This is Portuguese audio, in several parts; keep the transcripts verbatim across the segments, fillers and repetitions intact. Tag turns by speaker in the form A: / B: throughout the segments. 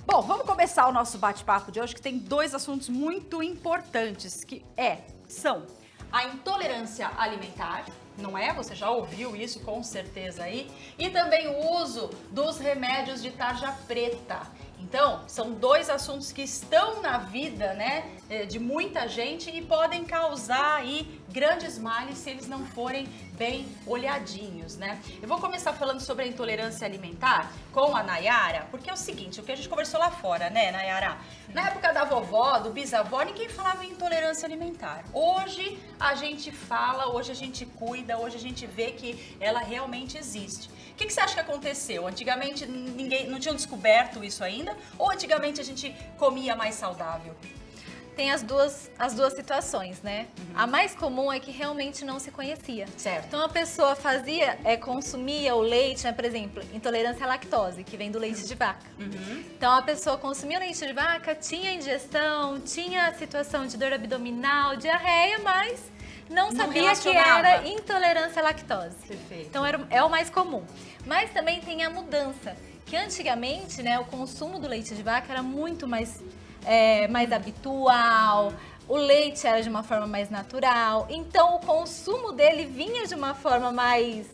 A: Bom, vamos começar o nosso bate-papo de hoje, que tem dois assuntos muito importantes, que é, são a intolerância alimentar, não é? Você já ouviu isso com certeza aí, e também o uso dos remédios de tarja preta. Então, são dois assuntos que estão na vida, né, de muita gente e podem causar aí grandes males se eles não forem bem olhadinhos, né? Eu vou começar falando sobre a intolerância alimentar com a Nayara, porque é o seguinte, o que a gente conversou lá fora, né, Nayara? Na época da vovó, do bisavó, ninguém falava em intolerância alimentar. Hoje a gente fala, hoje a gente cuida, hoje a gente vê que ela realmente existe. O que, que você acha que aconteceu? Antigamente ninguém não tinham descoberto isso ainda? Ou antigamente a gente comia mais saudável?
B: Tem as duas, as duas situações, né? Uhum. A mais comum é que realmente não se conhecia.
A: Certo.
B: Então a pessoa fazia, é, consumia o leite, né? Por exemplo, intolerância à lactose, que vem do leite de vaca. Uhum. Então a pessoa consumia o leite de vaca, tinha indigestão, tinha situação de dor abdominal, diarreia, mas não, não sabia que era intolerância à lactose.
A: Perfeito.
B: Então era, é o mais comum. Mas também tem a mudança, que antigamente, né, o consumo do leite de vaca era muito mais... É, mais habitual, o leite era de uma forma mais natural, então o consumo dele vinha de uma forma mais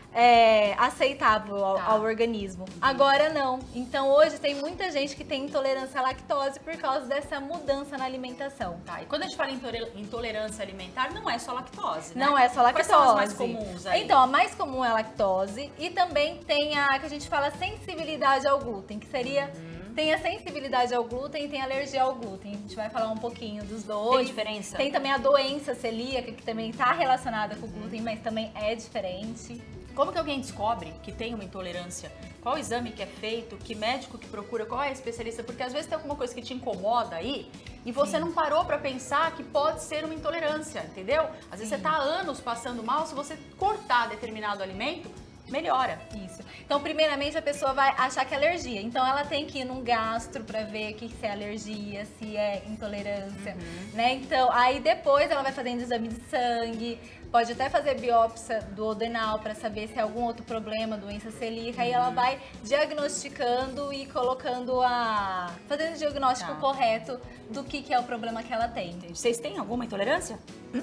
B: é, aceitável ao,
A: tá.
B: ao organismo. Uhum. Agora não. Então hoje tem muita gente que tem intolerância à lactose por causa dessa mudança na alimentação.
A: Tá, e quando a gente fala em intolerância alimentar, não é só lactose, né?
B: Não é só lactose.
A: Quais são as mais comuns aí?
B: Então, a mais comum é a lactose e também tem a que a gente fala sensibilidade ao glúten, que seria... Uhum. Tem a sensibilidade ao glúten e tem a alergia ao glúten. A gente vai falar um pouquinho dos dois.
A: Tem diferença?
B: Tem também a doença celíaca, que também está relacionada com o glúten, mas também é diferente.
A: Como que alguém descobre que tem uma intolerância? Qual o exame que é feito? Que médico que procura? Qual é a especialista? Porque às vezes tem alguma coisa que te incomoda aí e você Sim. não parou para pensar que pode ser uma intolerância, entendeu? Às vezes Sim. você tá há anos passando mal, se você cortar determinado alimento, melhora.
B: Isso. Então, primeiramente, a pessoa vai achar que é alergia. Então, ela tem que ir num gastro para ver que se é alergia, se é intolerância, uhum. né? Então, aí depois ela vai fazendo exame de sangue, pode até fazer biópsia do odenal para saber se é algum outro problema, doença celíaca, uhum. e ela vai diagnosticando e colocando a... fazendo o diagnóstico tá. correto do que, que é o problema que ela tem.
A: Entendi. Vocês têm alguma intolerância?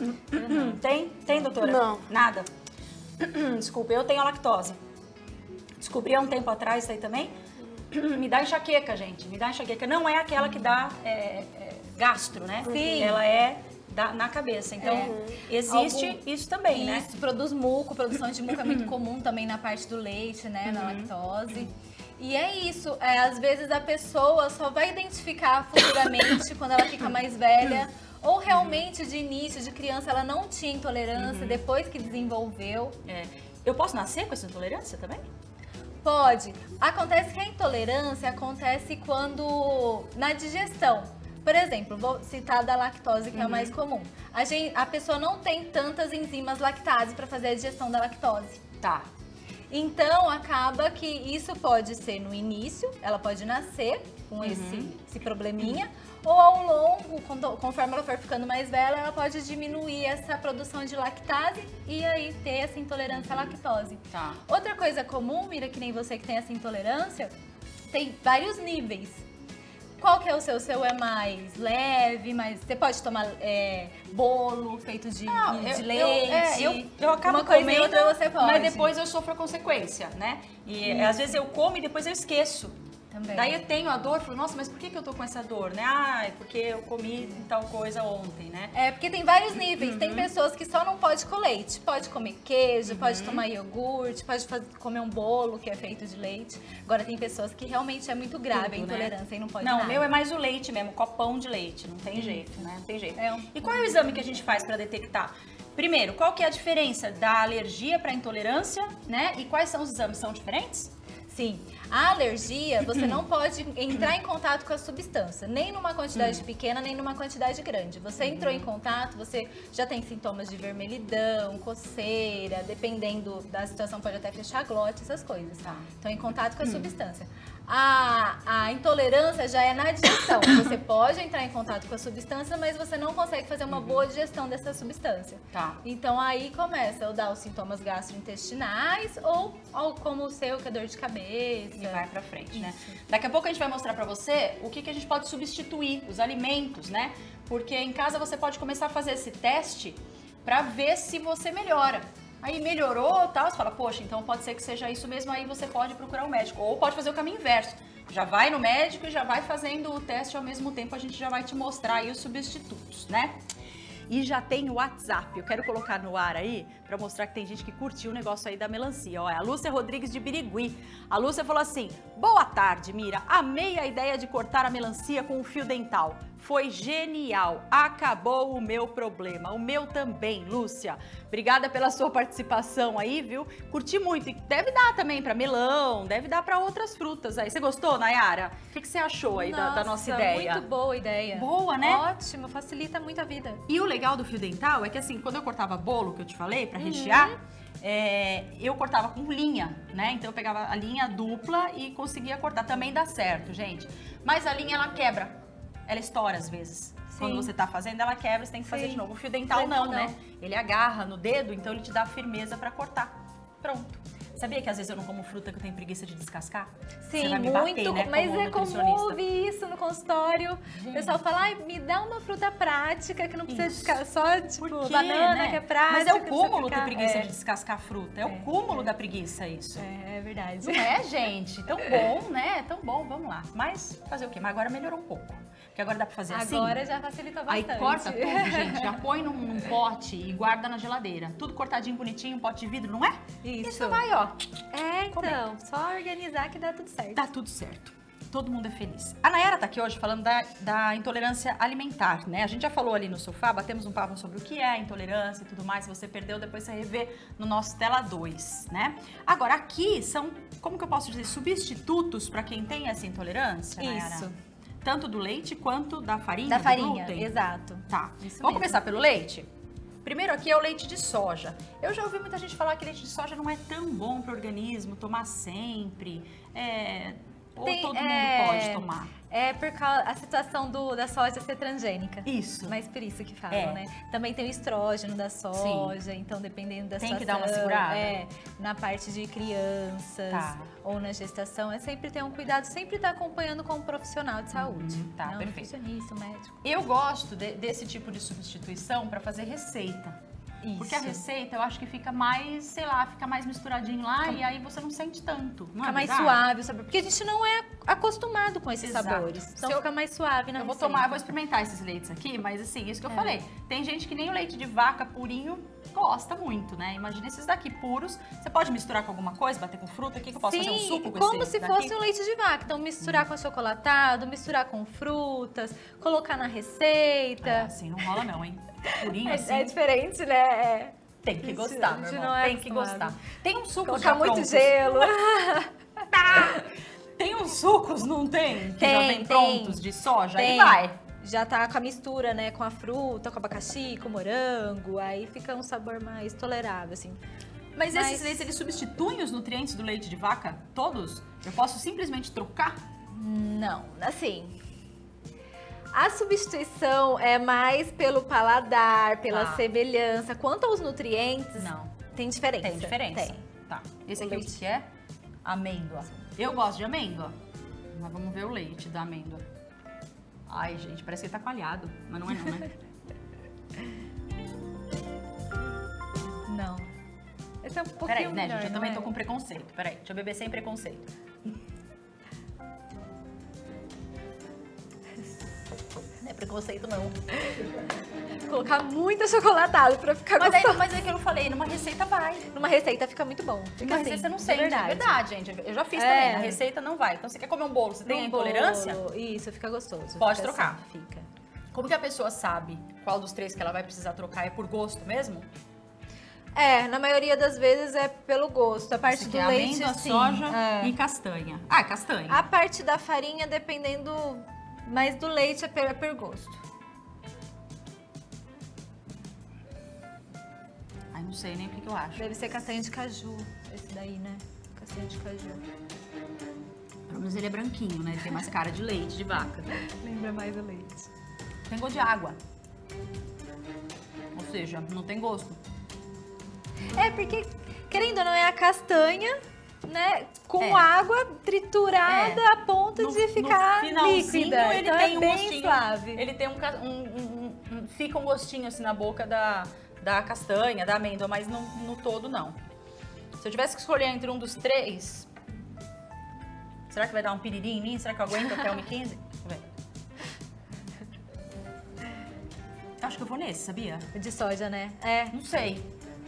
A: Uhum. Tem? Tem, doutora?
C: Não.
A: Nada? Desculpa, eu tenho lactose. Descobri há um tempo atrás isso aí também. Me dá enxaqueca, gente. Me dá enxaqueca. Não é aquela que dá é, é, gastro, né?
B: Sim.
A: Ela é da, na cabeça. Então, é. existe Algum, isso também,
B: isso,
A: né?
B: Isso, produz muco. Produção de muco é muito comum também na parte do leite, né?
A: Uhum.
B: Na lactose. E é isso. É, às vezes a pessoa só vai identificar futuramente quando ela fica mais velha. Ou realmente de início, de criança, ela não tinha intolerância, uhum. depois que desenvolveu.
A: É. Eu posso nascer com essa intolerância também?
B: Pode. Acontece que a intolerância acontece quando na digestão. Por exemplo, vou citar da lactose, que uhum. é a mais comum. A, gente, a pessoa não tem tantas enzimas lactase para fazer a digestão da lactose.
A: Tá.
B: Então, acaba que isso pode ser no início, ela pode nascer com uhum. esse, esse probleminha, uhum. ou ao longo, conforme ela for ficando mais velha, ela pode diminuir essa produção de lactase e aí ter essa intolerância à lactose.
A: Tá.
B: Outra coisa comum, Mira, que nem você que tem essa intolerância, tem vários níveis. Qual que é o seu? O seu é mais leve, mas você pode tomar é, bolo feito de, Não, de
A: eu,
B: leite.
A: Eu, é, eu, eu acabo
B: uma coisa
A: comendo,
B: outra você pode.
A: Mas depois eu sofro a consequência, né? E Isso. às vezes eu como e depois eu esqueço.
B: Também.
A: Daí eu tenho a dor, falo, nossa, mas por que, que eu tô com essa dor, né? Ah, é porque eu comi tal coisa ontem, né?
B: É, porque tem vários níveis. Uhum. Tem pessoas que só não pode com leite. Pode comer queijo, uhum. pode tomar iogurte, pode fazer, comer um bolo que é feito de leite. Agora tem pessoas que realmente é muito grave Tudo, a intolerância, né? E não pode
A: Não,
B: nada.
A: o meu é mais o leite mesmo, copão de leite. Não tem uhum. jeito, né? Não tem jeito.
B: É um...
A: E qual é o exame que a gente faz para detectar? Primeiro, qual que é a diferença da alergia para intolerância, né? E quais são os exames? São diferentes?
B: Sim. A alergia, você não pode entrar em contato com a substância, nem numa quantidade pequena, nem numa quantidade grande. Você entrou em contato, você já tem sintomas de vermelhidão, coceira, dependendo da situação, pode até fechar a glote, essas coisas.
A: Tá.
B: Então, em contato com a substância. A, a intolerância já é na digestão. Você pode entrar em contato com a substância, mas você não consegue fazer uma uhum. boa digestão dessa substância.
A: Tá.
B: Então aí começa a dar os sintomas gastrointestinais ou, ou como o seu, que é dor de cabeça.
A: E vai pra frente, né? Isso. Daqui a pouco a gente vai mostrar pra você o que, que a gente pode substituir, os alimentos, né? Porque em casa você pode começar a fazer esse teste pra ver se você melhora. Aí melhorou, tal, você fala, poxa, então pode ser que seja isso mesmo, aí você pode procurar um médico. Ou pode fazer o caminho inverso, já vai no médico e já vai fazendo o teste ao mesmo tempo, a gente já vai te mostrar aí os substitutos, né? E já tem o WhatsApp, eu quero colocar no ar aí, pra mostrar que tem gente que curtiu o negócio aí da melancia. Ó, é a Lúcia Rodrigues de Birigui. A Lúcia falou assim, boa tarde, Mira, amei a ideia de cortar a melancia com o fio dental. Foi genial, acabou o meu problema, o meu também, Lúcia. Obrigada pela sua participação aí, viu? Curti muito e deve dar também para melão, deve dar para outras frutas aí. Você gostou, Nayara? O que, que você achou aí nossa, da, da nossa ideia?
B: Muito boa ideia.
A: Boa, né?
B: Ótimo, facilita muito a vida.
A: E o legal do fio dental é que assim, quando eu cortava bolo, que eu te falei, para rechear, uhum. é, eu cortava com linha, né? Então eu pegava a linha dupla e conseguia cortar. Também dá certo, gente. Mas a linha, ela quebra. Ela estoura às vezes. Sim. Quando você tá fazendo, ela quebra, você tem que fazer Sim. de novo. O fio dental não, não, né? Ele agarra no dedo, então ele te dá firmeza pra cortar. Pronto. Sabia que às vezes eu não como fruta que eu tenho preguiça de descascar?
B: Sim,
A: você vai me
B: muito,
A: bater, né,
B: mas
A: como
B: é comum ouvir isso no consultório. Gente. O pessoal fala, ai, me dá uma fruta prática, que não precisa descascar, só tipo banana, né? que é prática.
A: Mas é o cúmulo ter preguiça
B: é.
A: de descascar fruta, é, é o cúmulo é. da preguiça isso.
B: É, é verdade.
A: Não é, gente? Tão bom, né? Tão bom, vamos lá. Mas fazer o quê? Mas agora melhorou um pouco. Porque agora dá pra fazer
B: agora
A: assim.
B: Agora já facilitou bastante.
A: Aí corta tudo, gente, já põe num, num pote e guarda na geladeira. Tudo cortadinho, bonitinho, um pote de vidro, não é?
B: Isso.
A: Isso vai, ó.
B: É, então, comer. Só organizar que dá tudo certo.
A: Dá tudo certo. Todo mundo é feliz. A Nayara tá aqui hoje falando da, da intolerância alimentar, né? A gente já falou ali no sofá, batemos um papo sobre o que é a intolerância e tudo mais. Se você perdeu, depois você revê no nosso Tela dois, né? Agora, aqui são, como que eu posso dizer, substitutos para quem tem essa intolerância, Nayara?
B: Isso.
A: Tanto do leite quanto da farinha,
B: Da
A: do
B: farinha,
A: glúten?
B: exato.
A: Tá.
B: Isso
A: Vamos
B: mesmo.
A: começar pelo leite? Primeiro aqui é o leite de soja. Eu já ouvi muita gente falar que leite de soja não é tão bom para o organismo, tomar sempre. É... Ou
B: Tem,
A: todo mundo
B: é...
A: pode tomar?
B: É por causa da situação do, da soja ser transgênica.
A: Isso.
B: Mas por isso que falam,
A: É.
B: né? Também tem o estrógeno da soja, Sim. então dependendo da
A: tem
B: situação...
A: que dar uma segurada?
B: É, na parte de crianças
A: Tá.
B: ou na gestação, é sempre ter um cuidado, sempre estar acompanhando com um profissional de saúde.
A: Uhum, tá,
B: né? Um
A: perfeito.
B: nutricionista, um médico.
A: Eu gosto de- desse tipo de substituição para fazer receita.
B: Isso.
A: Porque a receita eu acho que fica mais, sei lá, fica mais misturadinho lá fica, e aí você não sente tanto. Não
B: fica
A: é
B: mais
A: verdade?
B: suave o sabor. Porque a gente não é acostumado com esses
A: Exato.
B: sabores. Então
A: Se eu-
B: fica mais suave na
A: Eu vou
B: receita.
A: tomar, eu vou experimentar esses leites aqui, mas assim, isso que eu
B: É.
A: falei. Tem gente que nem o leite de vaca purinho gosta muito, né? Imagina esses daqui puros. Você pode misturar com alguma coisa, bater com fruta? O que, que eu posso
B: Sim,
A: fazer? Um suco com
B: como
A: esse
B: se
A: daqui?
B: fosse um leite de vaca. Então, misturar
A: Hum.
B: com achocolatado, misturar com frutas, colocar na receita.
A: É, assim, não rola não, hein? Purinho
B: É,
A: assim,
B: é diferente, né? É.
A: tem que
B: Isso,
A: gostar,
B: a
A: meu
B: gente
A: irmão.
B: não é
A: Tem que
B: acostumado.
A: gostar. Tem uns sucos
B: Colocar
A: já
B: muito
A: prontos.
B: gelo.
A: Tem uns sucos, não tem? Que
B: Tem,
A: já vem
B: tem.
A: prontos de soja? Aí
B: Tem.
A: vai.
B: Já tá com a mistura, né? Com a fruta, com o abacaxi, com o morango. Aí fica um sabor mais tolerável, assim.
A: Mas,
B: Mas-
A: esses leites, eles substituem os nutrientes do leite de vaca? Todos? Eu posso simplesmente trocar?
B: Não, assim... A substituição é mais pelo paladar, pela
A: Tá.
B: semelhança. Quanto aos nutrientes,
A: Não.
B: tem diferença.
A: Tem diferença?
B: Tem.
A: Tá. Esse
B: O
A: aqui o
B: leite.
A: que é? Amêndoa. Eu gosto de amêndoa. Mas vamos ver o leite da amêndoa. Ai, gente, parece que ele tá coalhado. Mas não é não, né?
B: Não. Esse é um pouquinho
A: Peraí, né,
B: melhor,
A: gente? Eu
B: não
A: também
B: é?
A: tô com preconceito. Peraí, deixa eu beber sem preconceito. Não é preconceito, não.
B: Colocar muito achocolatado pra ficar
A: Mas, aí,
B: gostoso.
A: mas é que eu falei, numa receita vai.
B: Numa receita fica muito bom. Fica
A: Numa
B: assim,
A: receita você não
B: de
A: sente,
B: verdade.
A: é verdade, gente. Eu já fiz
B: É.
A: também, na receita não vai. Então você quer comer um bolo, você tem
B: Num
A: intolerância?
B: bolo, Isso, fica gostoso.
A: Pode
B: fica
A: trocar.
B: assim, fica.
A: Como que a pessoa sabe qual dos três que ela vai precisar trocar? É por gosto mesmo?
B: É, na maioria das vezes é pelo gosto. A parte
A: Esse
B: do
A: aqui é
B: leite,
A: amêndoa,
B: sim.
A: soja
B: é.
A: e castanha. Ah, castanha.
B: A parte da farinha, dependendo, mas do leite é por, é por gosto.
A: Ai, não sei nem o que, que eu acho.
B: Deve ser castanha de caju, esse daí, né? Castanha de caju.
A: Pelo Mas ele é branquinho, né? Ele tem mais cara de leite de vaca.
B: Lembra mais o leite.
A: Tem gosto de água. Ou seja, não tem gosto.
B: É, porque, querendo ou não, é a castanha, né? Com
A: É.
B: água triturada
A: É.
B: a ponto
A: No-
B: de ficar
A: no finalzinho,
B: líquida.
A: ele
B: Então
A: tem
B: é
A: um
B: bem
A: gostinho.
B: suave.
A: Ele tem um, ca- um- um- um- fica um gostinho assim na boca da, da castanha, da amêndoa, mas no, no todo não. Se eu tivesse que escolher entre um dos três, será que vai dar um piriri em mim? Será que eu aguento até uma e quinze? Deixa eu ver. Acho que eu vou nesse, sabia?
B: De soja, né? É.
A: Não sei.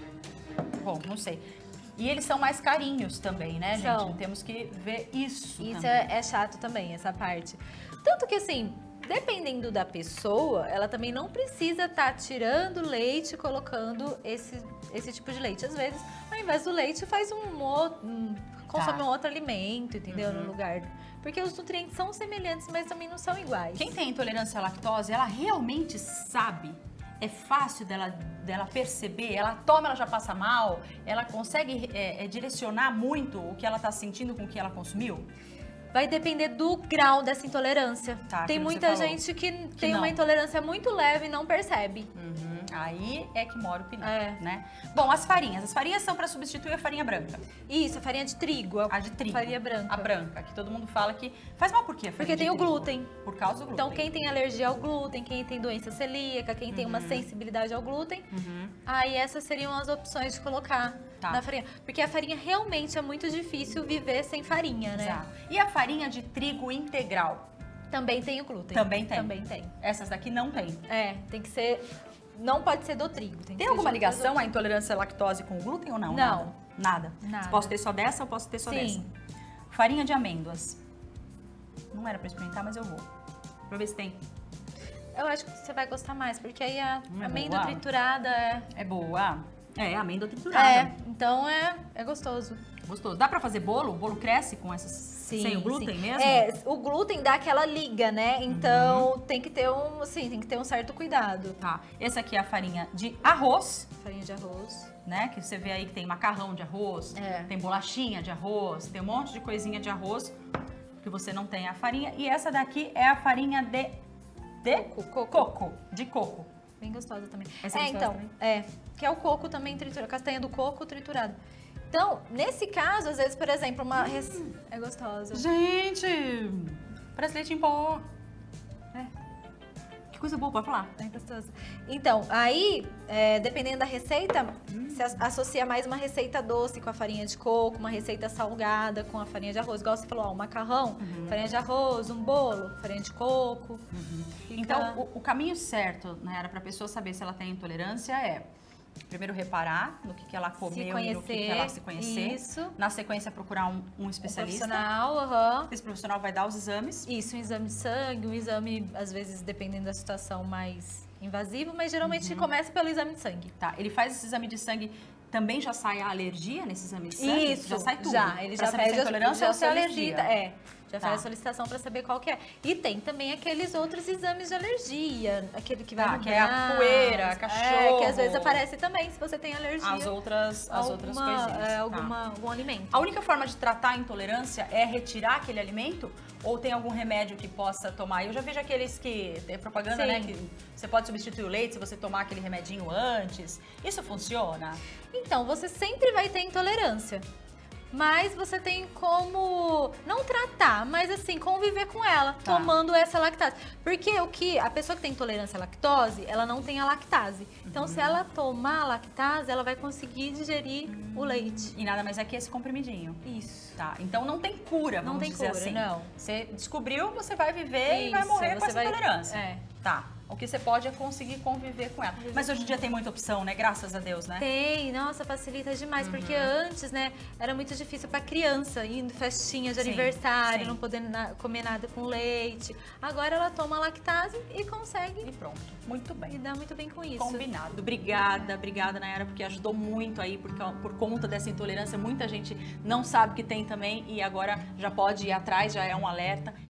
A: Bom, não sei. E eles são mais carinhos também, né, gente?
B: São.
A: Temos que ver isso
B: Isso
A: também.
B: é, é chato também, essa parte. Tanto que, assim, dependendo da pessoa, ela também não precisa estar tirando leite e colocando esse, esse tipo de leite. Às vezes, ao invés do leite, faz um outro. Um, consome
A: Tá.
B: um outro alimento, entendeu?
A: Uhum.
B: No lugar. Porque os nutrientes são semelhantes, mas também não são iguais.
A: Quem tem intolerância à lactose, ela realmente sabe, é fácil dela, dela perceber, ela toma, ela já passa mal, ela consegue é, é, direcionar muito o que ela está sentindo com o que ela consumiu?
B: Vai depender do grau dessa intolerância.
A: Tá,
B: tem
A: aquilo que
B: muita
A: você falou.
B: gente que, tem
A: não.
B: uma intolerância muito leve e não percebe.
A: Uhum. Aí é que mora o perigo,
B: É.
A: né? Bom, as farinhas. As farinhas são para substituir a farinha branca.
B: Isso, a farinha de trigo.
A: A de trigo.
B: Farinha branca.
A: A branca, que todo mundo fala que faz mal por quê? a farinha
B: Porque
A: de
B: tem o
A: trigo?
B: glúten.
A: Por causa do glúten.
B: Então, quem tem alergia ao glúten, quem tem doença celíaca, quem tem uma sensibilidade ao glúten,
A: Uhum.
B: aí essas seriam as opções de colocar
A: Tá.
B: na farinha. Porque a farinha realmente é muito difícil viver sem farinha, né?
A: Exato. E a farinha de trigo integral?
B: Também tem o glúten.
A: Também tem.
B: Também tem.
A: Essas daqui não tem.
B: É, tem que ser... Não pode ser do trigo. Tem, que
A: Tem
B: ser
A: alguma
B: de outras
A: ligação a intolerância à lactose com o glúten ou não?
B: Não.
A: Nada. Nada.
B: Nada.
A: Posso ter só dessa ou posso ter só
B: Sim.
A: dessa? Farinha de amêndoas. Não era pra experimentar, mas eu vou. Pra ver se tem.
B: Eu acho que você vai gostar mais, porque aí a
A: Hum, é
B: amêndoa
A: boa.
B: triturada é...
A: É boa. É, amêndoa triturada.
B: É, então é, é gostoso.
A: Gostoso. Dá pra fazer bolo? O bolo cresce com essas... sem o glúten
B: sim.
A: mesmo?
B: É, o glúten dá aquela liga, né? Então
A: Uhum.
B: tem que ter um, assim, tem que ter um certo cuidado.
A: Tá. Essa aqui é a farinha de arroz,
B: Farinha de arroz.
A: né? Que você vê aí que tem macarrão de arroz,
B: É.
A: tem bolachinha de arroz, tem um monte de coisinha de arroz que você não tem a farinha. E essa daqui é a farinha de... De?
B: Coco.
A: Coco. De coco.
B: Bem gostosa também.
A: Essa é
B: é,
A: gostosa
B: então,
A: também?
B: é, que é o coco também triturado, castanha do coco triturado. Então, nesse caso, às vezes, por exemplo, uma rece... é gostosa.
A: Gente, parece leite em pó.
B: É.
A: Que coisa boa, pode falar.
B: É gostoso. Então, aí, é, dependendo da receita, se as- associa mais uma receita doce com a farinha de coco, uma receita salgada com a farinha de arroz. Igual você falou, ó, um macarrão, farinha de arroz, um bolo, farinha de coco. Fica-
A: Então, o, o caminho certo, né, era pra pessoa saber se ela tem intolerância é primeiro reparar no que, que ela comeu e no que, que
B: conhecer,
A: ela se conhecer.
B: isso.
A: Na sequência, procurar um, um
B: Um
A: especialista.
B: profissional, aham.
A: Esse profissional vai dar os exames.
B: Isso, um exame de sangue, um exame, às vezes, dependendo da situação, mais invasivo, mas geralmente
A: Uhum.
B: começa pelo exame de sangue.
A: Tá, ele faz esse exame de sangue, também já sai a alergia nesse exame de sangue?
B: Isso,
A: Já sai tudo?
B: já. Ele
A: Pra
B: já
A: saber se
B: pede
A: é intolerância
B: já
A: ou se é alergia.
B: solicita, é. Já
A: Tá.
B: faz a solicitação para saber qual que é. E tem também aqueles outros exames de alergia, aquele que vai
A: Tá,
B: no
A: que é a
B: braço,
A: poeira,
B: É,
A: cachorro.
B: que às vezes aparece também se você tem alergia.
A: As outras, as
B: a
A: outras
B: alguma,
A: coisinhas.
B: é,
A: tá.
B: alguma, algum alimento.
A: A única forma de tratar a intolerância é retirar aquele alimento? Ou tem algum remédio que possa tomar? Eu já vejo aqueles que tem propaganda,
B: Sim.
A: né? Que você pode substituir o leite se você tomar aquele remedinho antes. Isso funciona?
B: Então, você sempre vai ter intolerância. Mas você tem como não tratar, mas assim, conviver com ela,
A: Tá.
B: tomando essa lactase. Porque o que a pessoa que tem intolerância à lactose, ela não tem a lactase. Então, se ela tomar a lactase, ela vai conseguir digerir o leite.
A: E nada mais é que esse comprimidinho.
B: Isso.
A: Tá, então não tem cura,
B: Não
A: vamos
B: tem
A: dizer
B: cura,
A: assim.
B: não.
A: Você descobriu, você vai viver e vai
B: Isso,
A: morrer com
B: você
A: essa
B: vai-
A: intolerância.
B: é.
A: Tá. O que você pode é conseguir conviver com ela. Mas hoje em dia tem muita opção, né? Graças a Deus, né?
B: Tem, nossa, facilita demais, porque antes, né, era muito difícil pra criança, indo festinha de
A: Sim,
B: aniversário,
A: sim.
B: não poder na- comer nada com leite. Agora ela toma lactase e consegue
A: E pronto. Muito bem.
B: e dá muito bem com isso.
A: Combinado. Obrigada, obrigada, Nayara, porque ajudou muito aí, porque por conta dessa intolerância, muita gente não sabe que tem também e agora já pode ir atrás, já é um alerta.